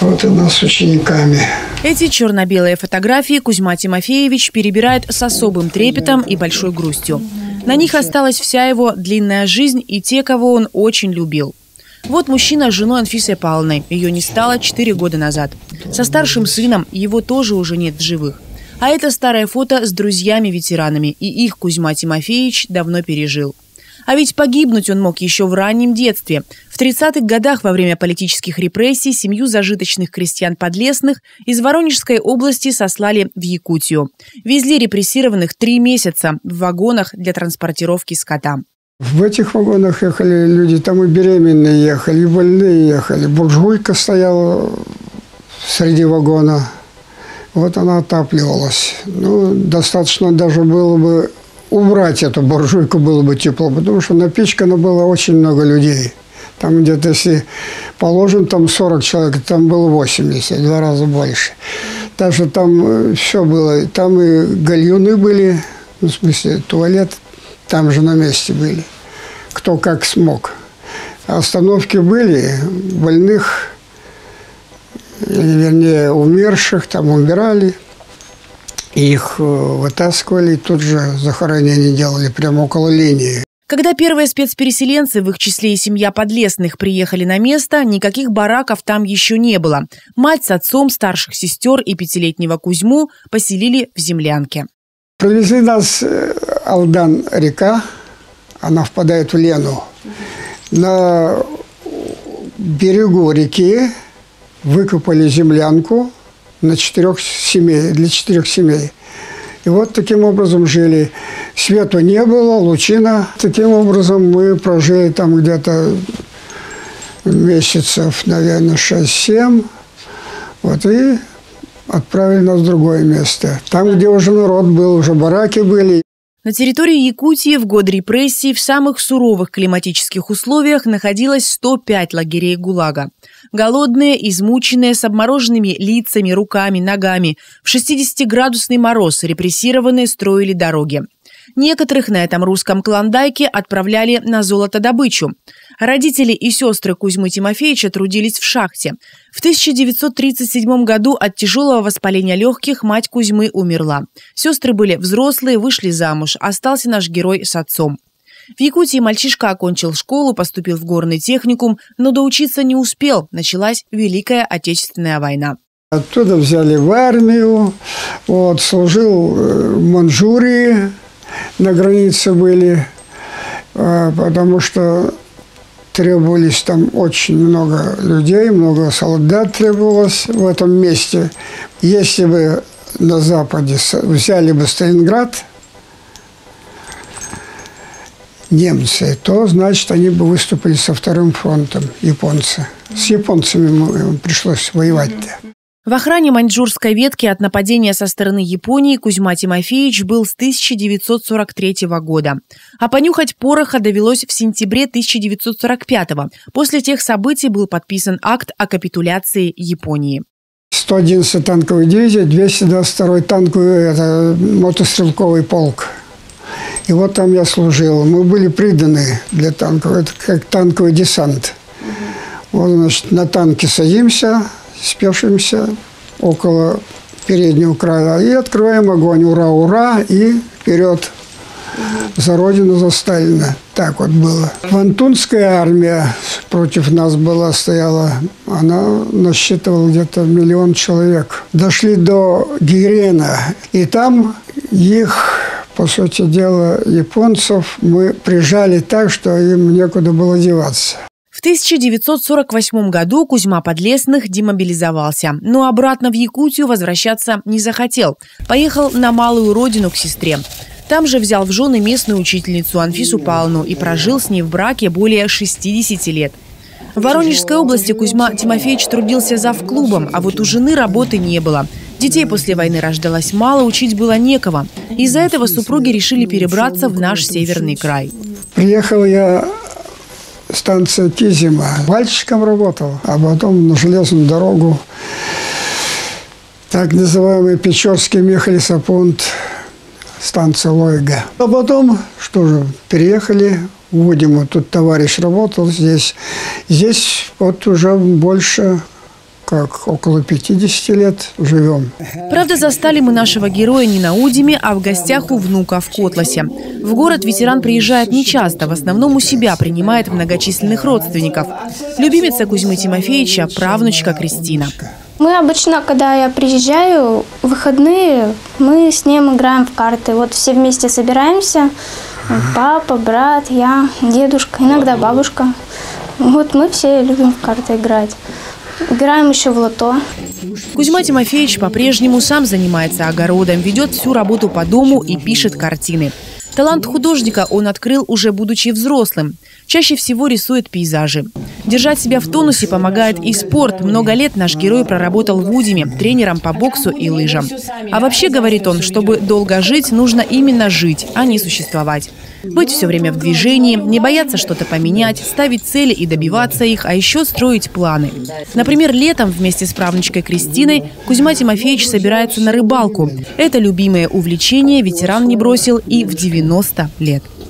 Вот она с учениками. Эти черно-белые фотографии Кузьма Тимофеевич перебирает с особым трепетом и большой грустью. На них осталась вся его длинная жизнь и те, кого он очень любил. Вот мужчина с женой Анфисой Павловной. Ее не стало 4 года назад. Со старшим сыном, его тоже уже нет в живых. А это старое фото с друзьями-ветеранами, и их Кузьма Тимофеевич давно пережил. А ведь погибнуть он мог еще в раннем детстве. В 30-х годах во время политических репрессий семью зажиточных крестьян Подлесных из Воронежской области сослали в Якутию. Везли репрессированных 3 месяца в вагонах для транспортировки скота. В этих вагонах ехали люди, там и беременные ехали, и больные ехали. Буржуйка стояла среди вагона. Вот она отапливалась. Ну, достаточно даже было бы убрать эту буржуйку, было бы тепло, потому что напичкано было очень много людей. Там где-то, если положим, там 40 человек, там было 80, в 2 раза больше. Так что там все было. Там и гальюны были, ну, в смысле, туалет, там же на месте были. Кто как смог. Остановки были, больных, вернее, умерших, там умирали. Их вытаскивали, и тут же захоронение делали прямо около линии. Когда первые спецпереселенцы, в их числе и семья Подлесных, приехали на место, никаких бараков там еще не было. Мать с отцом, старших сестер и 5-летнего Кузьму поселили в землянке. Провезли нас Алдан-река, она впадает в Лену. На берегу реки выкопали землянку для 4 семей. И вот таким образом жили. Свету не было, лучина. Таким образом мы прожили там где-то месяцев, наверное, 6-7. Вот, и отправили нас в другое место. Там, где уже народ был, уже бараки были. На территории Якутии в год репрессий в самых суровых климатических условиях находилось 105 лагерей ГУЛАГа. Голодные, измученные, с обмороженными лицами, руками, ногами. В 60-градусный мороз репрессированные строили дороги. Некоторых на этом русском клондайке отправляли на золотодобычу. Родители и сестры Кузьмы Тимофеевича трудились в шахте. В 1937 году от тяжелого воспаления легких мать Кузьмы умерла. Сестры были взрослые, вышли замуж. Остался наш герой с отцом. В Якутии мальчишка окончил школу, поступил в горный техникум, но доучиться не успел. Началась Великая Отечественная война. Оттуда взяли в армию, вот, служил в Манчжурии, на границе были, потому что требовались там очень много людей, много солдат требовалось в этом месте. Если бы на Западе взяли бы Сталинград немцы, то, значит, они бы выступили со вторым фронтом, японцы. С японцами пришлось воевать-то. В охране маньчжурской ветки от нападения со стороны Японии Кузьма Тимофеевич был с 1943 года. А понюхать пороха довелось в сентябре 1945. После тех событий был подписан акт о капитуляции Японии. 111-я танковая дивизия, 222-й танковый мотострелковый полк. И вот там я служил. Мы были приданы для танков. Это как танковый десант. Вот, значит, на танке садимся, спешимся около переднего края и открываем огонь. Ура, ура! И вперед! За Родину, за Сталина. Так вот было. Вантунская армия против нас стояла. Она насчитывала где-то 1 миллион человек. Дошли до Гирена. И там их, по сути дела, японцев мы прижали так, что им некуда было деваться. В 1948 году Кузьма Подлесных демобилизовался, но обратно в Якутию возвращаться не захотел. Поехал на малую родину к сестре. Там же взял в жены местную учительницу Анфису Павловну и прожил с ней в браке более 60 лет. В Воронежской области Кузьма Тимофеевич трудился завклубом, а вот у жены работы не было. Детей после войны рождалось мало, учить было некого. Из-за этого супруги решили перебраться в наш северный край. Приехал я... Станция Кизима. Мальчиком работал, а потом на железную дорогу, так называемый Печорский мехлесопункт, станция Лойга. А потом, что же, переехали в Удиму. Тут товарищ работал здесь. Здесь вот уже больше как около 50 лет живем. Правда, застали мы нашего героя не на Удиме, а в гостях у внука в Котласе. В город ветеран приезжает нечасто, в основном у себя принимает многочисленных родственников. Любимица Кузьмы Тимофеевича – правнучка Кристина. Мы обычно, когда я приезжаю, в выходные, мы с ним играем в карты. Вот все вместе собираемся. Папа, брат, я, дедушка, иногда бабушка. Вот мы все любим в карты играть. Играем еще в лото. Кузьма Тимофеевич по-прежнему сам занимается огородом, ведет всю работу по дому и пишет картины. Талант художника он открыл уже будучи взрослым. Чаще всего рисует пейзажи. Держать себя в тонусе помогает и спорт. Много лет наш герой проработал в Удиме тренером по боксу и лыжам. А вообще, говорит он, чтобы долго жить, нужно именно жить, а не существовать. Быть все время в движении, не бояться что-то поменять, ставить цели и добиваться их, а еще строить планы. Например, летом вместе с правнучкой Кристиной Кузьма Тимофеевич собирается на рыбалку. Это любимое увлечение ветеран не бросил и в 90 лет.